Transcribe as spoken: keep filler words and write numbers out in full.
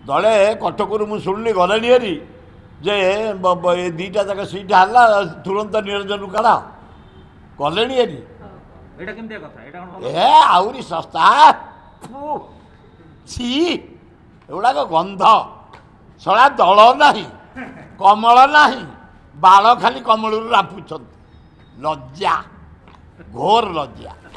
दले कटक मु शुणी गले हरी जे दीटा जाक सीट है तुरंत निरंजन काढ़ गले हरी ए आहरी सस्ता सी एगुड़ाक गंध सड़ा दल ना कमल ना बाल खाली कमल रापुंट लज्जा घोर लज्जा।